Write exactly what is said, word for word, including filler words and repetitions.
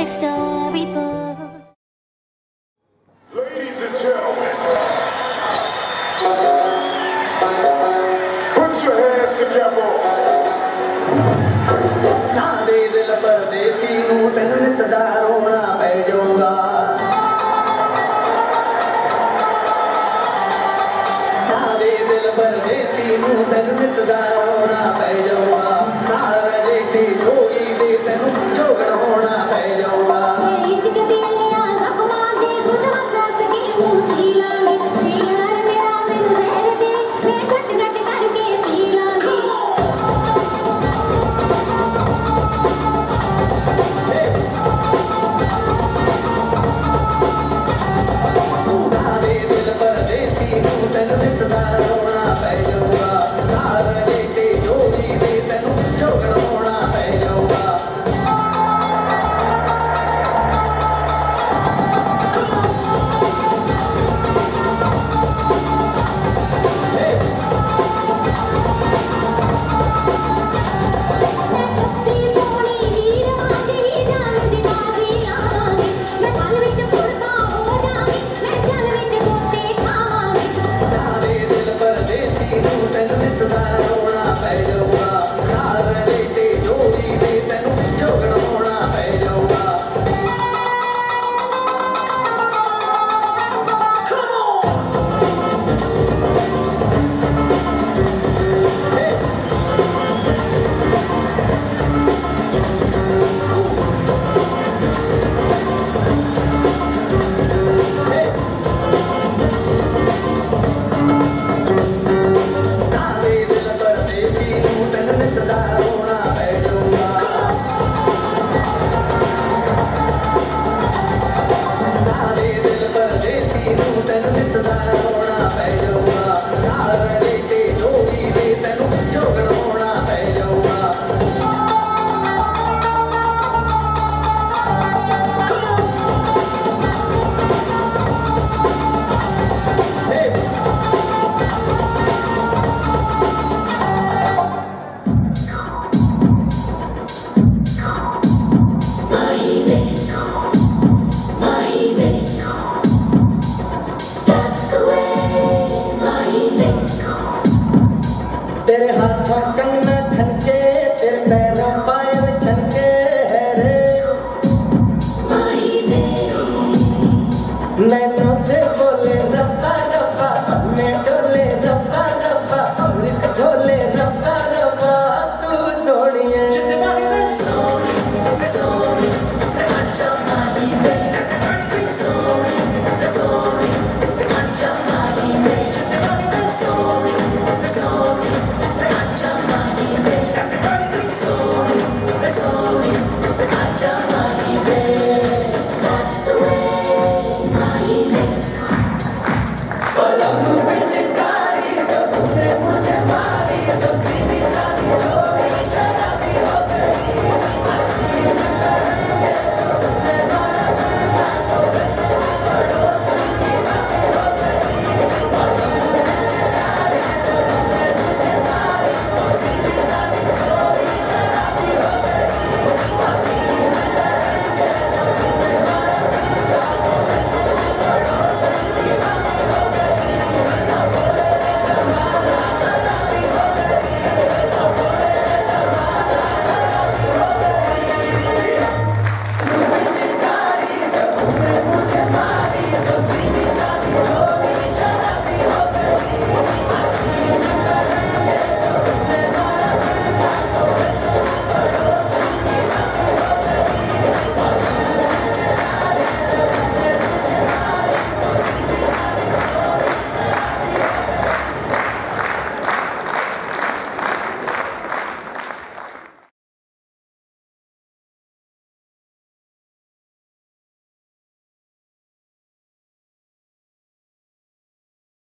perfect storybook. Ladies and gentlemen, put your hands together. नादे दिल परदेसी नू तैनू नित दा रोना पै जाऊगा। नादे दिल परदेसी नू तैनू नित दा रोना पै जाऊगा। नाल रजे ते जोगी दे तैनू जोगण होना पै जाऊगा। इश्क दी लिया ज़ख्मां दे खुद हंस के मुंह सी लांगे। यार मेरा मैनू ज़हर दे मैं घट घट करके पी लांगी। नादे दिल परदेसी नू तैनू नित दा रोना पै जाऊगा। नाल रजे ते जोगी दे तैनू जोगण होना पै जाऊगा। सस्सी सोनी हीर वांगी जान दी नाज़ी लांगी। मैं पल विच फुरका हो जांगी मैं जल विच गोते खावांगी। नादे दिल परदेसी नू तैनू नित दा रोना पै जाऊगा। नाल रजे ते जोगी दे तैनू जोगण होना पै जाऊगा। नादे दिल परदेसी नू तैनू नित दा रोना पै जाऊगा। नादे दिल परदेसी नू तैनू नित दा रोना पै जाऊगा। नाल रजे ते जोगी दे तैनू जोगण होना पै जाऊगा। तेरे हाथों का